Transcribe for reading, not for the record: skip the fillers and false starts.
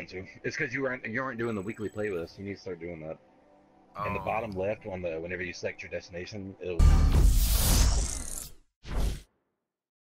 going to. It's because you aren't doing the weekly playlist. You need to start doing that. In the bottom left, on the whenever you select your destination, it'll